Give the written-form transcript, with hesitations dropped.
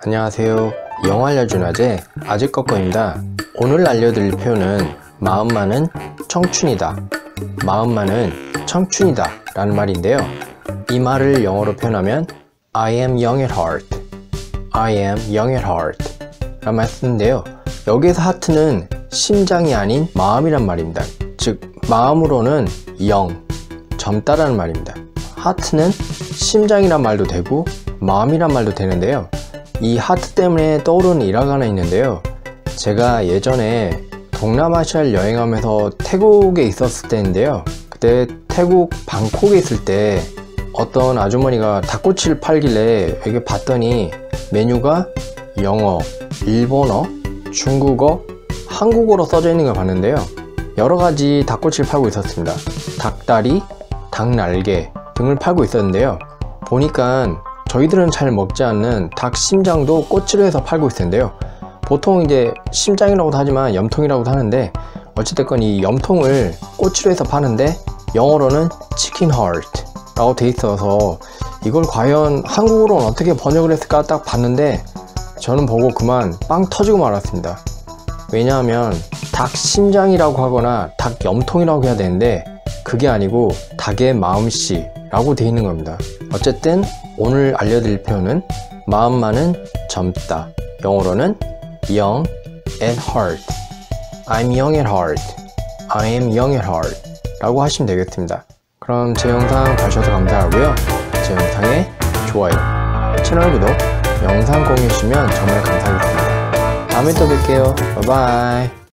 안녕하세요. 영어 알려준 아재 아재꺼꺼입니다. 오늘 알려드릴 표현은 마음 많은 청춘이다, 마음 많은 청춘이다 라는 말인데요. 이 말을 영어로 표현하면 I am young at heart, I am young at heart 라는 말 쓰는데요. 여기에서 하트는 심장이 아닌 마음이란 말입니다. 즉 마음으로는 영, 젊다라는 말입니다. 하트는 심장이란 말도 되고 마음이란 말도 되는데요. 이 하트 때문에 떠오르는 일화가 하나 있는데요. 제가 예전에 동남아시아를 여행하면서 태국에 있었을 때인데요. 그때 태국 방콕에 있을 때 어떤 아주머니가 닭꼬치를 팔길래 여기 봤더니 메뉴가 영어, 일본어, 중국어, 한국어로 써져 있는 걸 봤는데요. 여러가지 닭꼬치를 팔고 있었습니다. 닭다리, 닭날개 등을 팔고 있었는데요. 보니까 저희들은 잘 먹지 않는 닭 심장도 꼬치로 해서 팔고 있었는데요. 보통 이제 심장이라고도 하지만 염통이라고도 하는데 어찌됐건 이 염통을 꼬치로 해서 파는데 영어로는 치킨 하트 라고 돼 있어서 이걸 과연 한국어로는 어떻게 번역을 했을까 딱 봤는데 저는 보고 그만 빵 터지고 말았습니다. 왜냐하면 닭 심장이라고 하거나 닭 염통이라고 해야 되는데 그게 아니고 닭의 마음씨 라고 돼 있는 겁니다. 어쨌든 오늘 알려드릴 표현은 마음 많은 젊다, 영어로는 young at heart, I'm young at heart, I am young at heart 라고 하시면 되겠습니다. 그럼 제 영상 봐주셔서 감사하고요. 제 영상에 좋아요, 채널 구독, 영상 공유해주시면 정말 감사하겠습니다. 다음에 또 뵐게요. 바이바이.